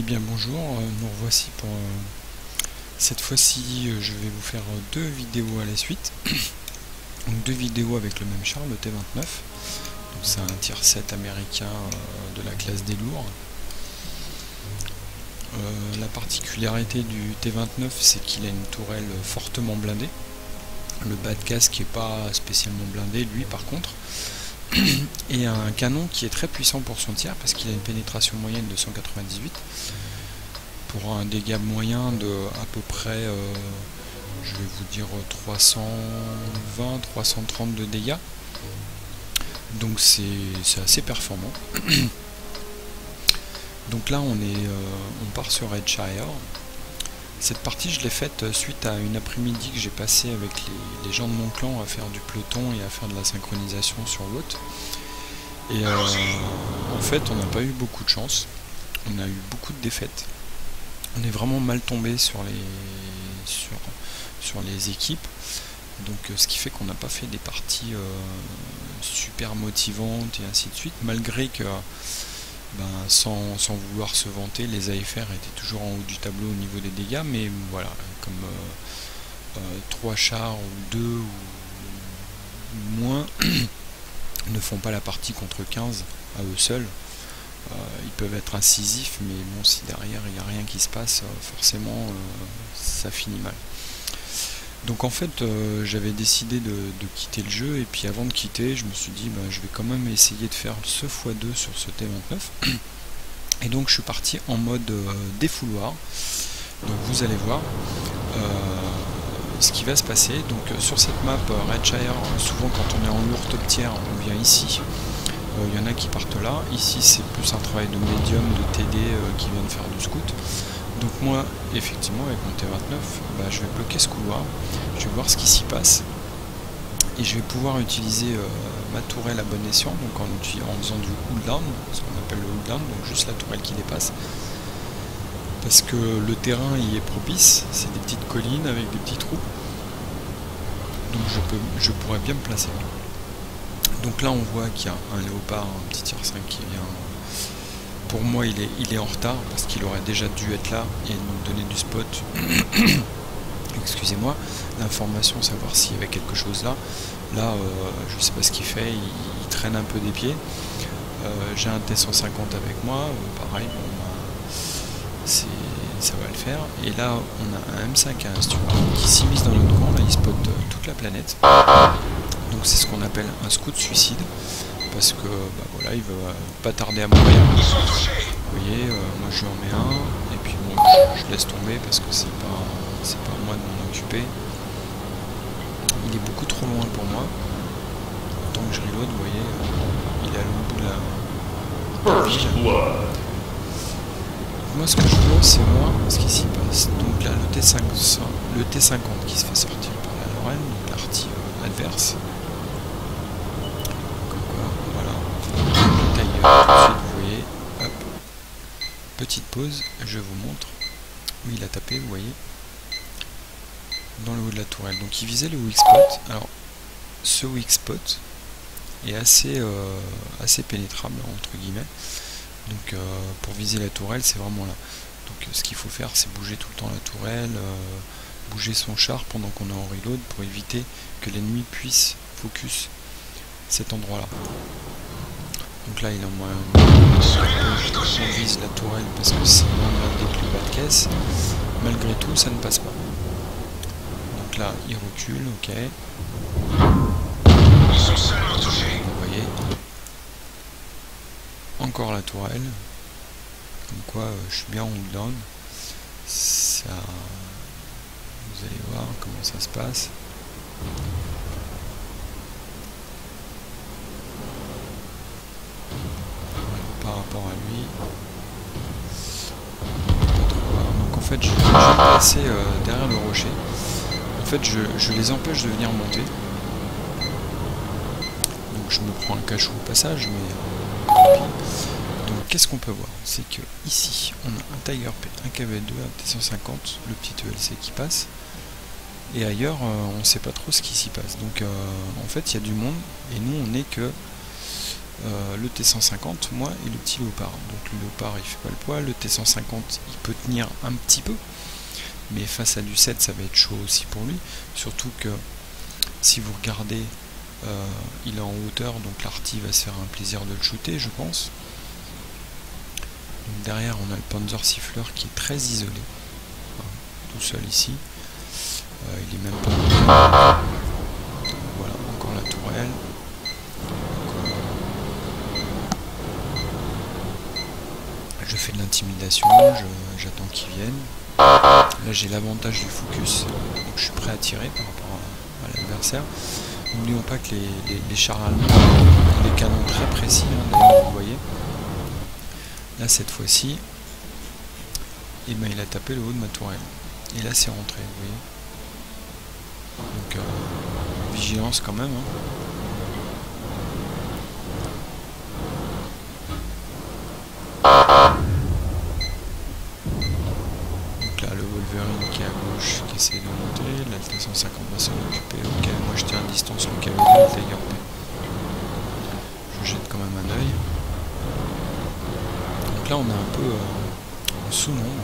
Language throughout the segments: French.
Bien bonjour, nous revoici pour cette fois-ci je vais vous faire deux vidéos à la suite. Donc deux vidéos avec le même char, le T-29. Donc c'est un tier 7 américain de la classe des lourds. La particularité du T-29 c'est qu'il a une tourelle fortement blindée. Le bas de casque n'est pas spécialement blindé lui par contre. Et un canon qui est très puissant pour son tir parce qu'il a une pénétration moyenne de 198 pour un dégât moyen de à peu près je vais vous dire 320-330 de dégâts, donc c'est assez performant. Donc là on part sur Redshire. Cette partie je l'ai faite suite à une après-midi que j'ai passé avec les gens de mon clan à faire du peloton et à faire de la synchronisation sur l'hôte. Et en fait on n'a pas eu beaucoup de chance, on a eu beaucoup de défaites. On est vraiment mal tombé sur les équipes, donc ce qui fait qu'on n'a pas fait des parties super motivantes et ainsi de suite, malgré que sans vouloir se vanter, les AFR étaient toujours en haut du tableau au niveau des dégâts, mais voilà, comme 3 chars ou 2 ou moins ne font pas la partie contre 15 à eux seuls. Ils peuvent être incisifs, mais bon, si derrière il n'y a rien qui se passe, forcément ça finit mal. Donc en fait j'avais décidé de quitter le jeu, et puis avant de quitter je me suis dit je vais quand même essayer de faire ce x2 sur ce T-29. Et donc je suis parti en mode défouloir. Donc vous allez voir ce qui va se passer. Donc sur cette map Redshire, souvent quand on est en lourd top tier, on vient ici. Il y en a qui partent là. Ici c'est plus un travail de médium, de TD qui viennent faire du scout. Donc moi effectivement avec mon T-29 je vais bloquer ce couloir, je vais voir ce qui s'y passe et je vais pouvoir utiliser ma tourelle à bon escient, donc en faisant du hold down, ce qu'on appelle le hold down, donc juste la tourelle qui dépasse, parce que le terrain y est propice, c'est des petites collines avec des petits trous, donc je pourrais bien me placer. Donc là on voit qu'il y a un léopard, un petit tier 5 qui vient. Pour moi il est en retard parce qu'il aurait déjà dû être là et nous donner du spot. Excusez-moi, l'information, savoir s'il y avait quelque chose là. Là je sais pas ce qu'il fait, il traîne un peu des pieds. J'ai un T150 avec moi, pareil, ça va le faire. Et là on a un M5 à instrument qui s'immisce dans notre camp, là il spot toute la planète. Donc c'est ce qu'on appelle un scout suicide, parce que voilà, il va pas tarder à mourir. Vous voyez, moi je lui en mets un, et puis bon, je laisse tomber parce que c'est pas à moi de m'en occuper. Il est beaucoup trop loin pour moi. Tant que je reload, vous voyez, il est à l'autre bout de la ville. Moi ce que je veux, c'est voir ce qui s'y passe. Donc là, le T50 qui se fait sortir par la Lorraine, donc l'arty adverse. Tout de suite, vous voyez, hop, petite pause, je vous montre où il a tapé, vous voyez, dans le haut de la tourelle. Donc il visait le weak spot. Alors ce weak spot est assez pénétrable entre guillemets. Donc pour viser la tourelle, c'est vraiment là. Donc ce qu'il faut faire, c'est bouger tout le temps la tourelle, bouger son char pendant qu'on est en reload pour éviter que l'ennemi puisse focus cet endroit là. Donc là il en moins on vise la tourelle parce que c'est moins des plus bas de caisse. Malgré tout ça ne passe pas. Donc là il recule, ok. Vous voyez. Encore la tourelle. Comme quoi je suis bien en hold down. Ça, vous allez voir comment ça se passe. Par rapport à lui, donc en fait je vais me placer derrière le rocher. En fait je les empêche de venir monter, donc je me prends un cachot au passage, mais donc qu'est-ce qu'on peut voir, c'est que ici on a un Tiger P, un KV2, un T150, le petit ELC qui passe, et ailleurs on sait pas trop ce qui s'y passe. Donc en fait il y a du monde et nous on n'est que le T150, moi, et le petit léopard. Donc le léopard il fait pas le poids, le T150 il peut tenir un petit peu, mais face à du 7 ça va être chaud aussi pour lui, surtout que si vous regardez il est en hauteur, donc l'arty va se faire un plaisir de le shooter, je pense. Donc derrière on a le Panzer siffleur qui est très isolé, tout seul ici, il est même pas... Voilà, encore la tourelle. Je fais de l'intimidation, j'attends qu'ils viennent. Là j'ai l'avantage du focus, donc je suis prêt à tirer par rapport à l'adversaire. N'oublions pas que les chars allemands ont des canons très précis, d'ailleurs vous voyez. Là cette fois-ci, et ben, il a tapé le haut de ma tourelle. Et là c'est rentré, vous voyez. Donc vigilance quand même. Donc là le Wolverine qui est à gauche qui essaie de monter, là le T150 va s'en occuper. Ok, moi je tiens à distance le KV2 et le Tiger P. Je jette quand même un œil. Donc là on a un peu sous nombre.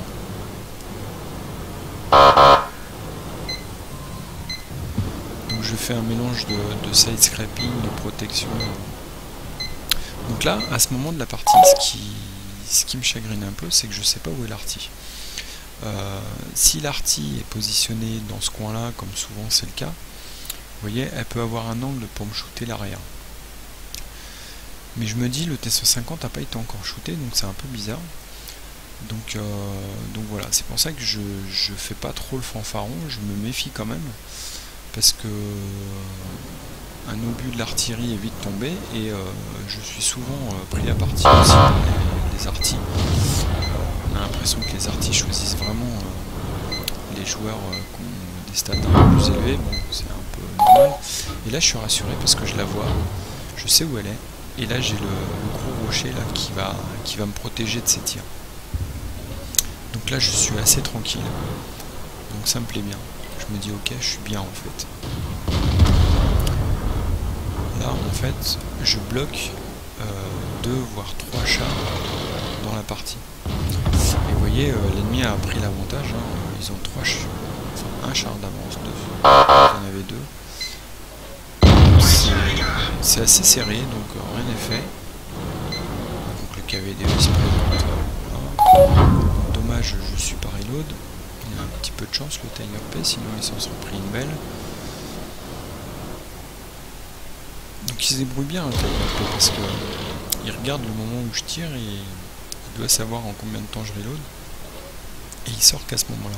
Donc je fais un mélange de side scrapping, de protection. Donc là, à ce moment de la partie, ce qui me chagrine un peu, c'est que je sais pas où est l'arty. Si l'arty est positionné dans ce coin-là, comme souvent c'est le cas, vous voyez, elle peut avoir un angle pour me shooter l'arrière. Mais je me dis, le T150 n'a pas été encore shooté, donc c'est un peu bizarre. Donc voilà, c'est pour ça que je fais pas trop le fanfaron, je me méfie quand même, parce que un obus de l'artillerie est vite tombé, et je suis souvent pris à partie aussi par les artils. On a l'impression que les artis choisissent vraiment les joueurs qui ont des stats un peu plus élevés, bon c'est un peu normal. Et là je suis rassuré parce que je la vois, je sais où elle est, et là j'ai le gros rocher là qui va me protéger de ces tirs. Donc là je suis assez tranquille, donc ça me plaît bien. Je me dis ok, je suis bien en fait. Là en fait je bloque 2 voire 3 chars dans la partie. Et vous voyez, l'ennemi a pris l'avantage, hein. Ils ont un char d'avance dessus, ils en avaient 2. C'est assez serré, donc rien n'est fait. Donc le KVD se présente. Voilà. Dommage, je suis pas reload. Il a un petit peu de chance le Tiger P, sinon il s'en serait pris une belle. Donc il se débrouille bien le Tiger P parce que il regarde le moment où je tire et il doit savoir en combien de temps je reload. Et il sort qu'à ce moment-là.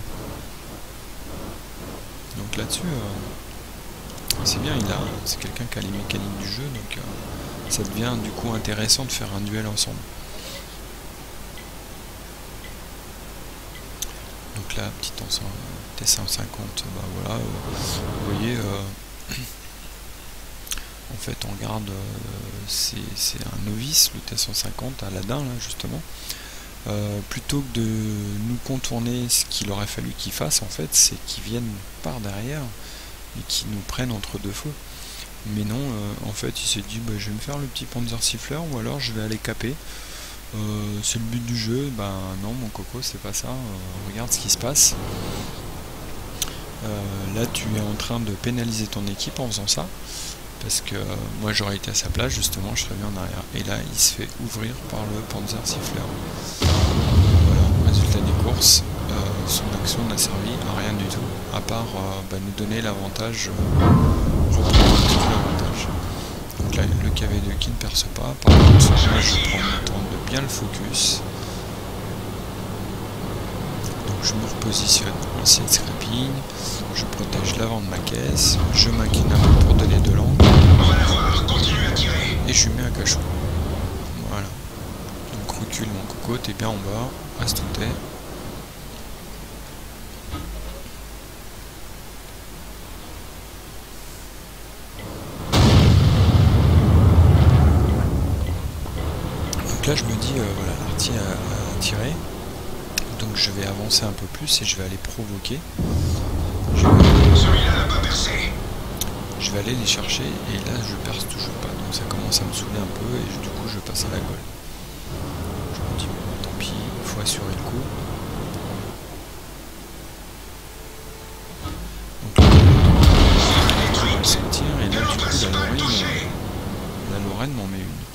Donc là-dessus, c'est bien, c'est quelqu'un qui a les mécaniques du jeu, donc ça devient du coup intéressant de faire un duel ensemble. Donc là, petit T150, bah voilà, vous voyez, en fait on regarde, c'est un novice, le T150, Aladdin là justement. Plutôt que de nous contourner, ce qu'il aurait fallu qu'il fasse en fait, c'est qu'ils viennent par derrière et qu'ils nous prennent entre deux feux. Mais non, en fait il s'est dit bah, je vais me faire le petit Panzer siffleur ou alors je vais aller caper. C'est le but du jeu. Ben non mon coco, c'est pas ça. Regarde ce qui se passe. Là tu es en train de pénaliser ton équipe en faisant ça. Parce que moi j'aurais été à sa place, justement je serais bien en arrière. Et là il se fait ouvrir par le Panzer siffleur. Voilà, résultat des courses, son action n'a servi à rien du tout, à part nous donner l'avantage, reprendre tout l'avantage. Donc là le KV2 qui ne perce pas, par contre moi je prends le temps de bien le focus. Donc je me repositionne en side scrapping, je protège l'avant de ma caisse, je m'incline un peu pour donner de l'angle, et je lui mets un cachot. Voilà. Donc recule mon coco, t'es bien en bas, reste où t'es. Donc là je me dis, voilà, l'arty a tiré. Donc je vais avancer un peu plus et je vais aller provoquer. je vais aller les chercher et là je perce toujours pas, donc ça commence à me saouler un peu et du coup je passe à la gueule. Je me dis bon, tant pis, il faut assurer le coup. Donc là, on va le sentir et là du coup la Lorraine m'en met une.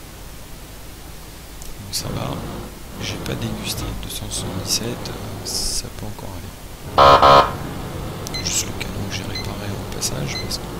Donc ça va, j'ai pas dégusté, 277, ça peut encore aller. Juste le canon que j'ai réparé au passage parce que...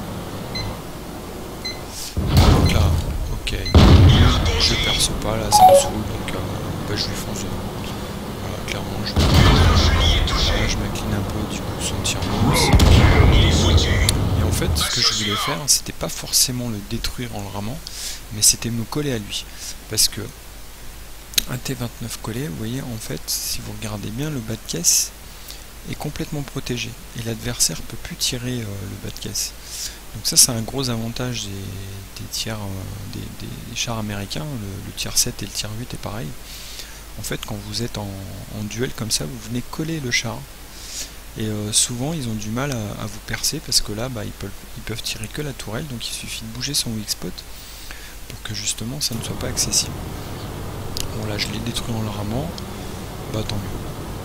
Donc là, ok, je perce pas, là ça me saoule, donc bah, je lui fonce dedans. Voilà, clairement je m'incline un peu, du coup son tir mousse. Et en fait ce que je voulais faire, c'était pas forcément le détruire en le ramant, mais c'était me coller à lui. Parce que un T29 collé, vous voyez, en fait, si vous regardez bien, le bas de caisse est complètement protégé et l'adversaire peut plus tirer le bas de caisse. Donc ça c'est un gros avantage des tirs des chars américains. Le tir 7 et le tir 8 est pareil. En fait quand vous êtes en duel comme ça, vous venez coller le char et souvent ils ont du mal à vous percer parce que là bah, ils peuvent tirer que la tourelle, donc il suffit de bouger son weak spot pour que justement ça ne soit pas accessible. Bon là je l'ai détruit en le ramant, bah tant mieux.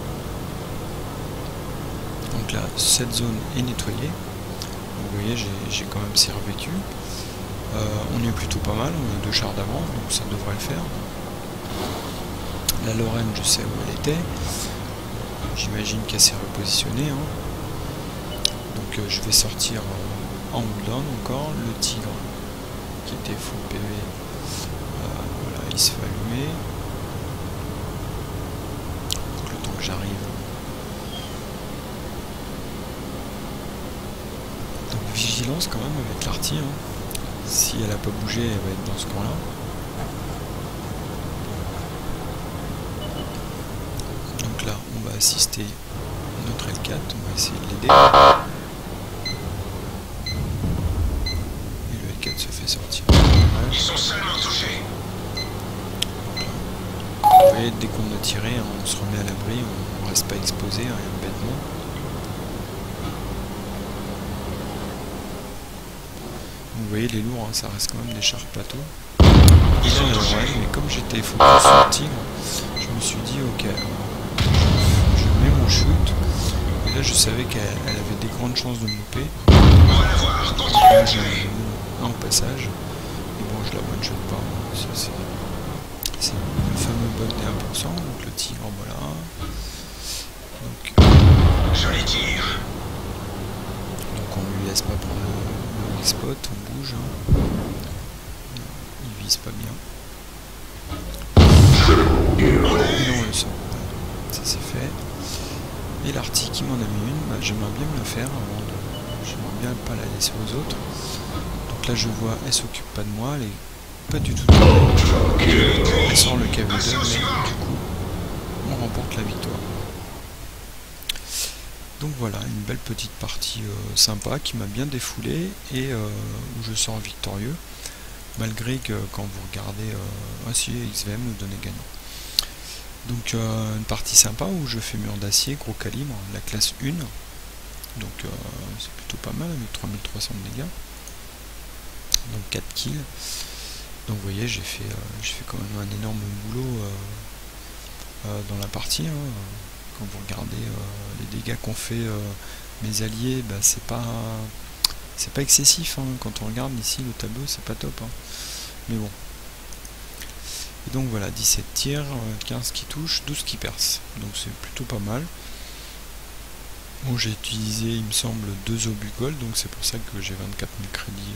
Donc là cette zone est nettoyée. Vous voyez j'ai quand même survécu. On est plutôt pas mal, on a 2 chars d'avant, donc ça devrait le faire. La Lorraine je sais où elle était. J'imagine qu'elle s'est repositionnée. Hein. Donc je vais sortir en down encore le Tigre qui était full PV. Voilà, il se fait allumer. Donc le temps que j'arrive. Donc vigilance quand même avec l'arty. Hein. Si elle n'a pas bougé, elle va être dans ce coin-là. Donc là, on va assister notre L4, on va essayer de l'aider. Et le L4 se fait sortir. Ils sont seulement touchés. Vous voyez, dès qu'on a tiré, hein, on se remet à l'abri, on ne reste pas exposé, hein, bêtement. Vous voyez les lourds, hein, ça reste quand même des chars plateaux. Et là, mais comme j'étais focus sur le Tigre, je me suis dit ok, je mets mon shoot. Et là je savais qu'elle avait des grandes chances de me louper. Là j'ai un au passage. Et bon, je la one shot pas. C'est le fameux bug des 1%. Donc le Tigre, voilà. Donc, joli tir. Donc on lui laisse pas prendre le weak spot, on bouge. Il vise pas bien. Et on le sent. Ça c'est fait. Et l'arty qui m'en a mis une, bah, j'aimerais bien me la faire avant de. J'aimerais bien pas la laisser aux autres. Donc là je vois, elle s'occupe pas de moi, elle est pas du tout elle sort le KV2, mais du coup on remporte la victoire. Donc voilà, une belle petite partie sympa qui m'a bien défoulé et où je sors victorieux, malgré que quand vous regardez si XVM nous donnait gagnant. Donc une partie sympa où je fais mur d'acier, gros calibre, la classe 1, donc c'est plutôt pas mal avec 3300 de dégâts, donc 4 kills. Donc vous voyez, j'ai fait quand même un énorme boulot dans la partie. Hein. Quand vous regardez les dégâts qu'ont fait mes alliés, bah, c'est pas excessif. Hein. Quand on regarde ici le tableau, c'est pas top. Hein. Mais bon. Et donc voilà, 17 tirs, 15 qui touchent, 12 qui percent. Donc c'est plutôt pas mal. Bon, j'ai utilisé, il me semble, 2 obus gold, donc c'est pour ça que j'ai 24 000 crédits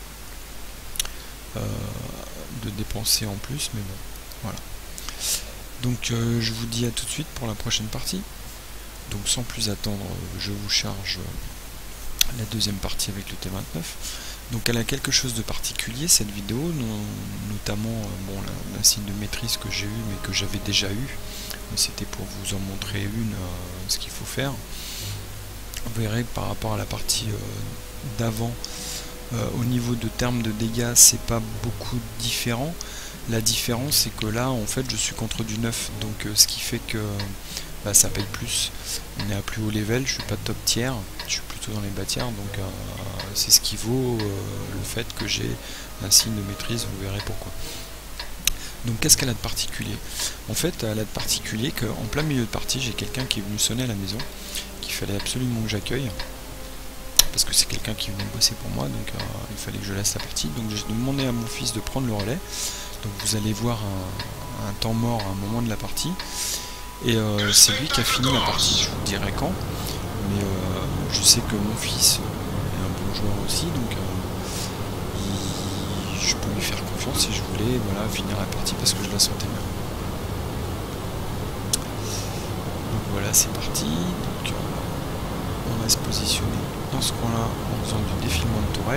de dépenser en plus, mais bon, voilà. Donc je vous dis à tout de suite pour la prochaine partie. Donc sans plus attendre, je vous charge la deuxième partie avec le T29. Donc elle a quelque chose de particulier cette vidéo, notamment bon, l'insigne de maîtrise que j'ai eu mais que j'avais déjà eu, mais c'était pour vous en montrer une, ce qu'il faut faire. Vous verrez que par rapport à la partie d'avant, au niveau de termes de dégâts, c'est pas beaucoup différent. La différence c'est que là en fait je suis contre du 9, donc ce qui fait que bah, ça paye plus. On est à plus haut level, je suis pas top tiers, je suis plutôt dans les bas tiers, donc c'est ce qui vaut le fait que j'ai un signe de maîtrise, vous verrez pourquoi. Donc qu'est-ce qu'elle a de particulier? En fait, elle a de particulier qu'en plein milieu de partie, j'ai quelqu'un qui est venu sonner à la maison, qu'il fallait absolument que j'accueille, parce que c'est quelqu'un qui est venu bosser pour moi, donc il fallait que je laisse la partie. Donc j'ai demandé à mon fils de prendre le relais. Donc vous allez voir un temps mort à un moment de la partie, et c'est lui qui a fini la partie, je vous dirai quand, mais je sais que mon fils est un bon joueur aussi, donc je peux lui faire confiance si je voulais, voilà, finir la partie parce que je la sentais bien. Donc voilà, c'est parti. Donc on va se positionner dans ce coin-là en faisant du défilement de tourelle.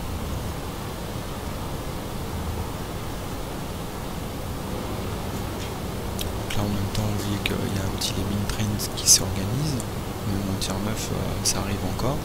Donc là en même temps, vous voyez qu'il y a un petit lemming train qui s'organise. Même en tir 9, ça arrive encore.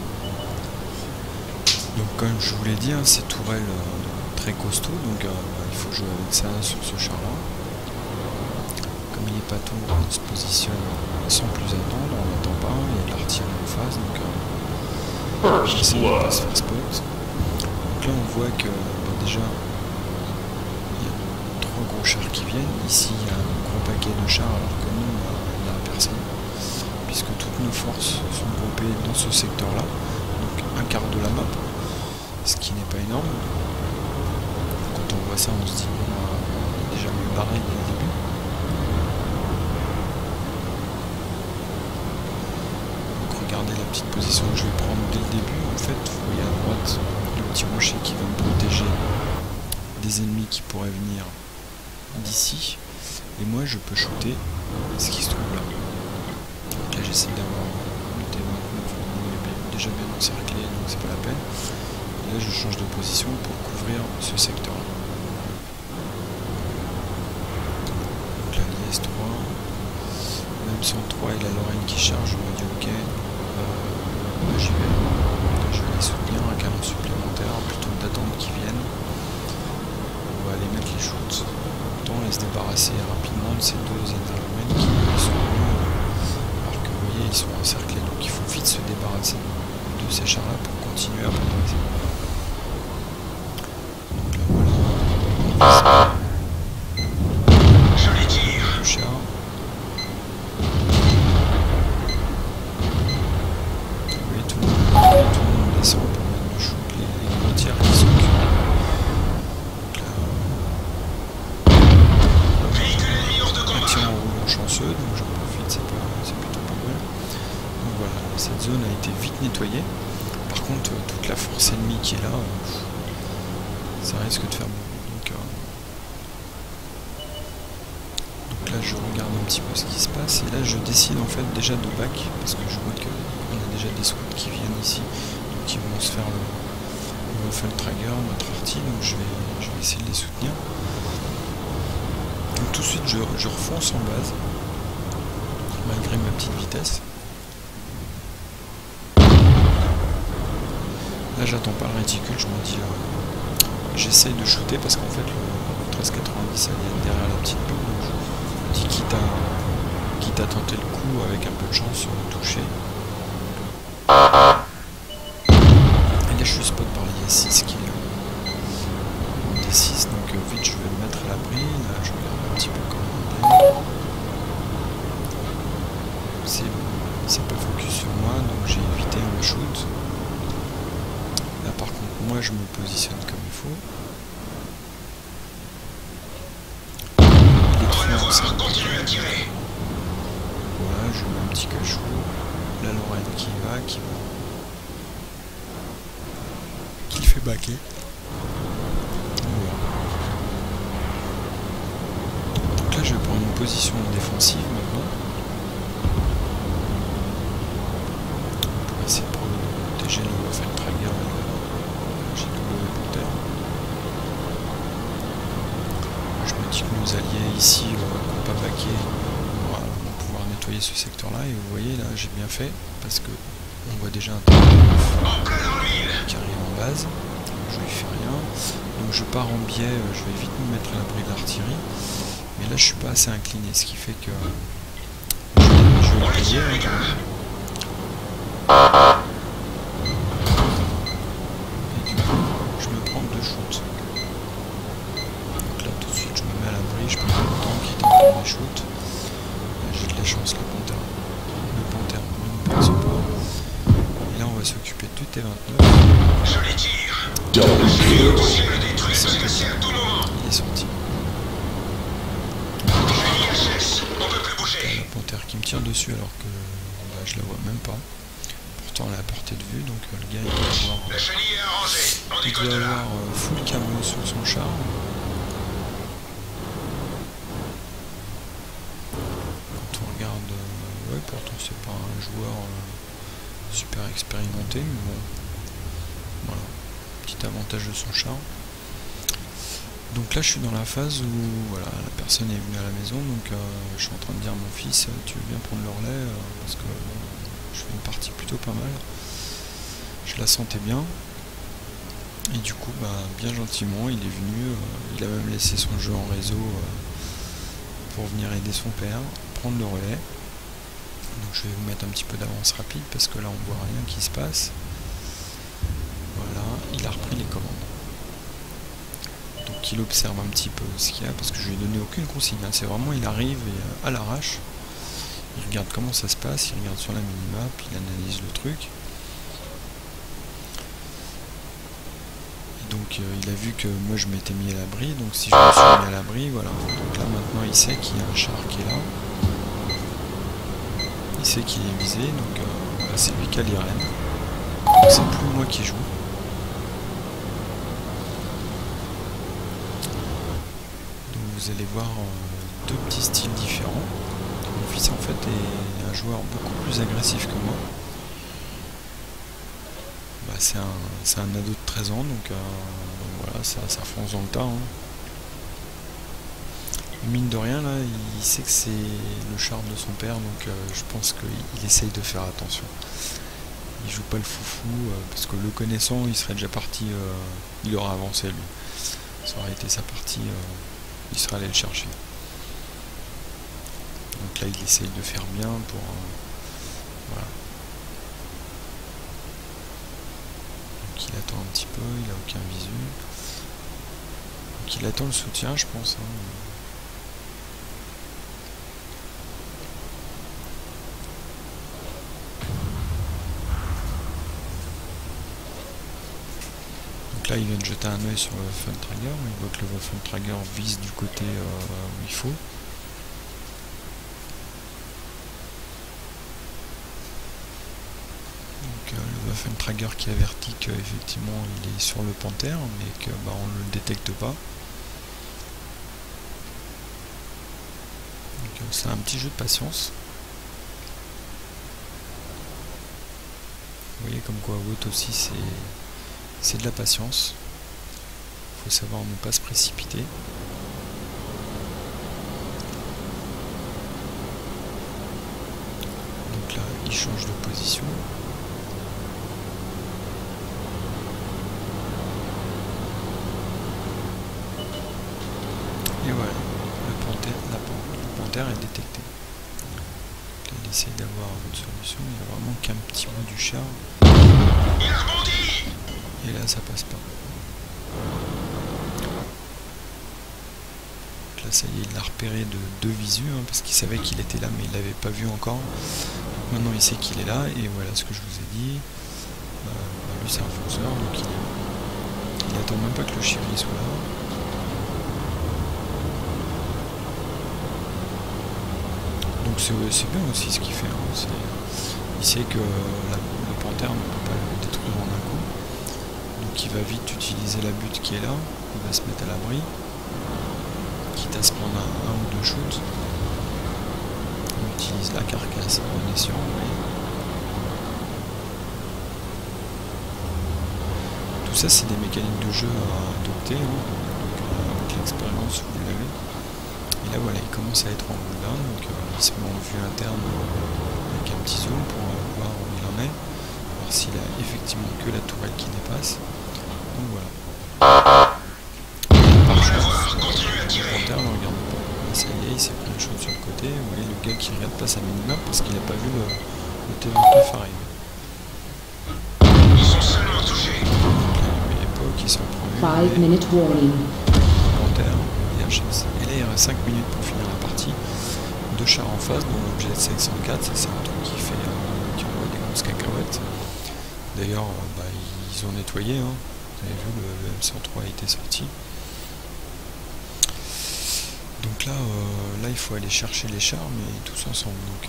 Donc comme je vous l'ai dit, hein, ces tourelles très costaud, donc il faut jouer avec ça sur ce char là. Comme il n'est pas tout, on se positionne sans plus attendre, on n'attend pas, il y a de l'artillerie en face, donc j'essaie de pas se faire spot. Donc là on voit que déjà il y a 3 gros chars qui viennent, ici il y a un gros paquet de chars alors que nous il n'y a personne, puisque toutes nos forces sont groupées dans ce secteur là, donc un quart de la map, ce qui n'est pas énorme. Quand on voit ça, on se dit bon, on est déjà mieux barré dès le début. Donc regardez la petite position que je vais prendre dès le début. En fait, vous voyez à droite le petit rocher qui va me protéger des ennemis qui pourraient venir d'ici. Et moi, je peux shooter ce qui se trouve là. Donc là, j'essaie d'avoir le T29, il est déjà bien encerclé, donc c'est pas la peine. Là je change de position pour couvrir ce secteur là. Donc là l'IS-3, même sans 3 et la Lorraine qui charge, je me dis ok, là j'y vais. Je vais les soutenir, un canon supplémentaire plutôt que d'attendre qu'ils viennent. On va aller mettre les shoots, autant et se débarrasser rapidement de ces 2 interhumains qui sont venus, alors que vous voyez ils sont encerclés, donc il faut vite se débarrasser de ces chars là pour continuer à progresser. Je les tire. Le char. Vous voyez tout le monde descend pour mettre le shoot les gros tirs qui sont Véhicule ennemi hors de un combat. tir en roulant chanceux, donc j'en profite, c'est plutôt pas mal. Donc voilà, cette zone a été vite nettoyée. Par contre, toute la force ennemie qui est là, ça risque de faire beaucoup. Donc là je regarde un petit peu ce qui se passe et là je décide en fait déjà de back parce que je vois qu'on a déjà des scouts qui viennent ici, donc ils vont se faire le trigger, notre arty, donc je vais essayer de les soutenir. Donc tout de suite je refonce en base malgré ma petite vitesse. Là j'attends pas le réticule, je me dis j'essaye de shooter parce qu'en fait le 1390 elle est derrière la petite bulle, donc je me dis quitte à tenter le coup avec un peu de chance sur le toucher. Et là je suis spot par l'IS-6 qui est en D6, donc vite je vais me mettre à l'abri. Là je regarde un petit peu comment il est. C'est pas focus sur moi, donc j'ai évité un shoot. Là par contre moi je me positionne comme il faut. Continuez à tirer. Voilà, je mets un petit cachot. La Lorraine qui fait baquer. Voilà. Donc là je vais prendre une position défensive maintenant. Pour essayer de protéger le Felt Trigger et le GW Porter. Je me dis que nos alliés ici n'ont pas baqué, vont pouvoir nettoyer ce secteur là, et vous voyez là j'ai bien fait parce que on voit déjà un T9 qui arrive en base, je lui fais rien, donc je pars en biais, je vais vite me mettre à l'abri de l'artillerie, mais là je suis pas assez incliné, ce qui fait que je voyez, hein, quand même. Et du coup, je me prends 2 shoots. Donc là, tout de suite, je me mets à l'abri, je prends le temps qui tente mes shoots. J'ai de la chance, le panthère ne me perce pas. Et là, on va s'occuper de T29. Joli tir. C'est possible de détruire ce glacier à tout moment. Il est sorti. IHS, on peut plus bouger. La panthère qui me tire dessus alors que bah, je la vois même pas. Pourtant elle est à portée de vue, donc le gars il doit avoir, La chenille est arrangée. On décolle de là. full camo sur son char. Quand on regarde, ouais, pourtant c'est pas un joueur super expérimenté, mais bon, voilà, petit avantage de son char. Donc là je suis dans la phase où voilà, la personne est venue à la maison, donc je suis en train de dire à mon fils, tu veux bien prendre le relais, parce que je fais une partie plutôt pas mal, je la sentais bien, et du coup bah, bien gentiment il est venu, il a même laissé son jeu en réseau pour venir aider son père, prendre le relais. Donc je vais vous mettre un petit peu d'avance rapide parce que là on voit rien qui se passe. Voilà, il a repris les commandes. Donc il observe un petit peu ce qu'il y a parce que je lui ai donné aucune consigne. C'est vraiment il arrive et, à l'arrache. Il regarde comment ça se passe, il regarde sur la minimap, il analyse le truc. Et donc il a vu que moi je m'étais mis à l'abri, donc si je me suis mis à l'abri, voilà. Donc là maintenant il sait qu'il y a un char qui est là. Il sait qu'il est visé, donc voilà, c'est lui qui a l'IRN. C'est plus moi qui joue. Donc vous allez voir deux petits styles différents. Mon fils en fait est un joueur beaucoup plus agressif que moi. Bah, c'est un ado de 13 ans, donc voilà, ça fonce dans le tas. Hein. Mine de rien, là, il sait que c'est le char de son père, donc je pense qu'il essaye de faire attention. Il joue pas le foufou, parce que le connaissant, il serait déjà parti, il aurait avancé lui. Ça aurait été sa partie, il serait allé le chercher. Donc là, il essaye de faire bien pour... voilà. Donc il attend un petit peu, il a aucun visu. Donc il attend le soutien, je pense. Hein. Donc là il vient de jeter un oeil sur le Waffentrager, il voit que le Waffentrager vise du côté où il faut. Donc le Waffentrager qui avertit qu'effectivement il est sur le Panthère, mais que bah, on ne le détecte pas. Donc c'est un petit jeu de patience. Vous voyez comme quoi WOT aussi c'est de la patience. Il faut savoir ne pas se précipiter. Donc là, il change de position. Et voilà, le panthère est détecté. Donc là, il essaye d'avoir une solution. Il n'y a vraiment qu'un petit bout du char. Il a rebondi. Et là, ça passe pas. Donc là, ça y est, il l'a repéré de deux visus, hein, parce qu'il savait qu'il était là, mais il l'avait pas vu encore. Donc maintenant, il sait qu'il est là, et voilà ce que je vous ai dit. Lui, c'est un fonceur, donc il attend même pas que le chéri soit là. Donc c'est bien aussi ce qu'il fait. Hein. Il sait que le panthère ne peut pas le détruire en un coup. Donc il va vite utiliser la butte qui est là. Il va se mettre à l'abri. Quitte à se prendre un ou deux shoots. On utilise la carcasse en escient. Tout ça c'est des mécaniques de jeu à adopter. Hein. Donc, avec l'expérience vous l'avez. Et là voilà, il commence à être en boudin, donc il se met en vue interne avec un petit zoom pour voir où il en est, voir s'il a effectivement que la tourelle qui dépasse. Donc voilà. Par chance, le panthère ne regarde pas. Là, ça y est, il s'est pris une chose sur le côté. Vous voyez le gars qui regarde passe à minimum parce qu'il n'a pas vu le T29 arriver. Ils sont seulement touchés. À l'époque, ils sont promus. 5 minute warning. Panthère et HS. Et là, il reste 5 minutes pour finir la partie. Deux chars en face, dont l'objet 504, ça c'est un truc qui fait qui envoie des grosses cacahuètes. D'ailleurs, ils ont nettoyé, hein. Vous avez vu, le M103 a été sorti. Donc là, il faut aller chercher les chars, mais tous ensemble. Donc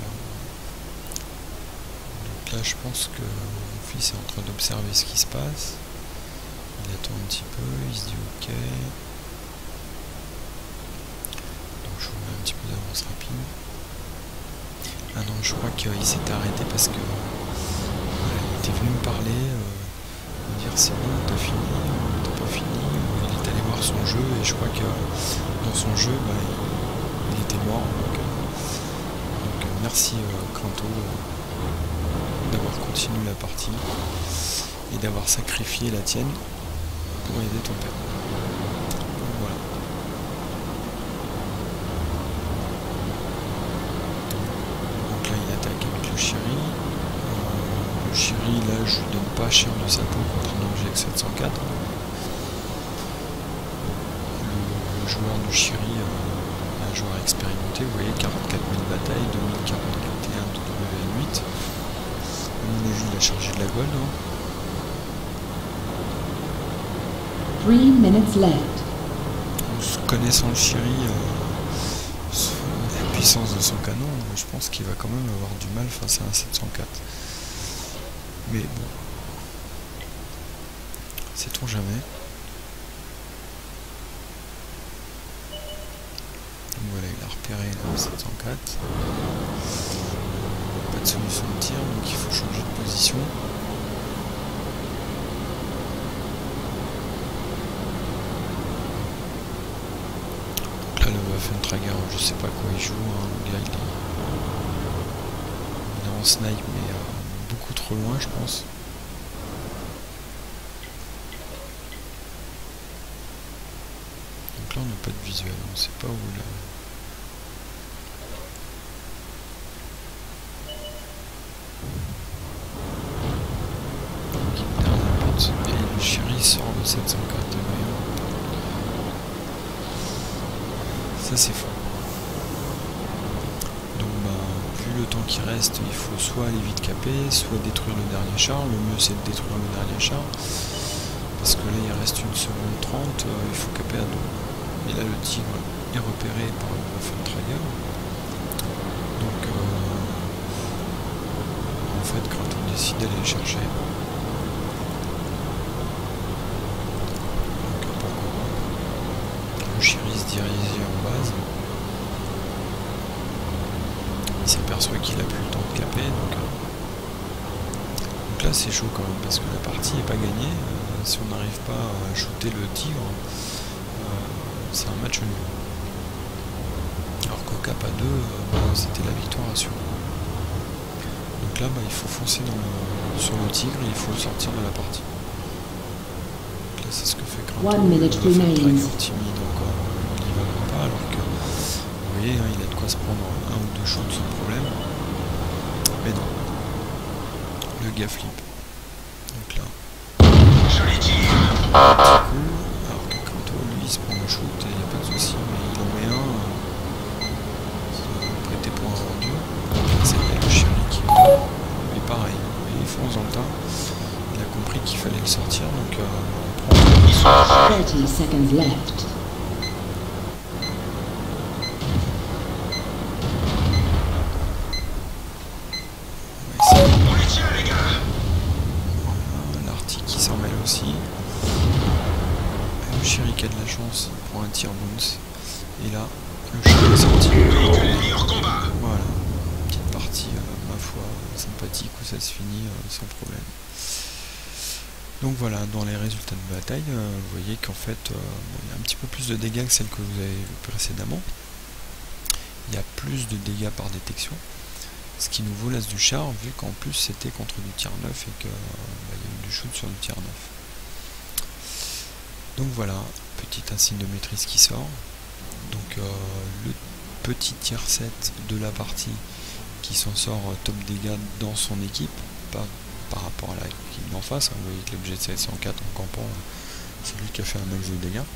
là, je pense que mon fils est en train d'observer ce qui se passe. Il attend un petit peu, il se dit ok. Donc je vous mets un petit peu d'avance rapide. Ah non, je crois qu'il s'était arrêté parce que voilà, il était venu me parler, me dire c'est bon, t'as fini, t'as pas fini. Il est allé voir son jeu et je crois que dans son jeu, il était mort. Donc merci Cranto d'avoir continué la partie et d'avoir sacrifié la tienne pour aider ton père. Donc voilà. Donc là il attaque avec le Chéri. Le Chéri là je lui donne pas cher de sa peau contre un objet 704. Le joueur du Chéri est un joueur expérimenté, vous voyez 44 000 batailles, 2041 de WN8. À mon avis il a chargé de la gold. Hein. 3 minutes left. Connaissant le Chéri, la puissance de son canon, je pense qu'il va quand même avoir du mal face à un 704. Mais bon, sait-on jamais. Donc voilà, il a repéré le 704. Pas de solution de tir, donc il faut changer de position. Là, le Waffentrager, je sais pas quoi il joue, hein. Le gars il est en snipe, mais beaucoup trop loin, je pense. Donc là, on n'a pas de visuel, on sait pas où il est. Donc il perd un but, et le Chéri sort le 704. Ça c'est fort. Donc vu le temps qui reste, il faut soit aller vite caper, soit détruire le dernier char. Le mieux c'est de détruire le dernier char. Parce que là il reste 1 seconde 30, il faut caper à 2. Et là le tigre est repéré par le Waffentrager. Donc en fait quand on décide d'aller le chercher. Le Chéri se dirige en base. Il s'aperçoit qu'il a plus le temps de caper. Donc là c'est chaud quand même parce que la partie n'est pas gagnée. Si on n'arrive pas à shooter le tigre, c'est un match nul. Alors qu'au cap à 2, c'était la victoire assurée. Donc là il faut foncer sur le tigre et il faut le sortir de la partie. Donc là c'est ce que fait Cranto. 1 minute remains. Timide encore, il y va même pas alors que vous voyez hein, il a de quoi se prendre 1 ou 2 shoots sans problème. Mais non. Le gars flip. Donc là. Joli tir. Alors que Cranto lui il se prend le shoot et il n'y a pas de souci, mais il en met un prêté pour un rendu. C'est le Chéri qui mais pareil, il fonce dans le tas. Il a compris qu'il fallait le sortir donc on prend 30 seconds left. On les tient les gars. L'arty qui s'en mêle aussi. Le Chéri qui a de la chance pour un tir bounce. Et là, le Chéri est sorti. Véhicule ennemi hors combat. Voilà, petite partie, ma foi, sympathique où ça se finit sans problème. Donc voilà, dans les résultats de bataille, vous voyez qu'en fait, il y a un petit peu plus de dégâts que celle que vous avez vue précédemment. Il y a plus de dégâts par détection, ce qui nous vaut l'as du char, vu qu'en plus c'était contre du tir 9 et qu'il y a eu du shoot sur du tir 9. Donc voilà, petit insigne de maîtrise qui sort. Donc le petit tir 7 de la partie qui s'en sort top dégâts dans son équipe, pas par rapport à l'équipe d'en face. Vous voyez que l'objet de 704 en campant, c'est lui qui a fait un max de dégâts.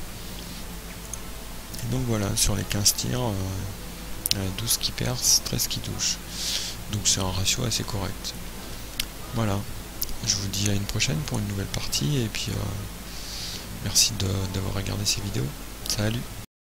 Et donc voilà, sur les 15 tirs, 12 qui percent, 13 qui touchent. Donc c'est un ratio assez correct. Voilà, je vous dis à une prochaine pour une nouvelle partie, et puis merci d'avoir regardé ces vidéos. Salut!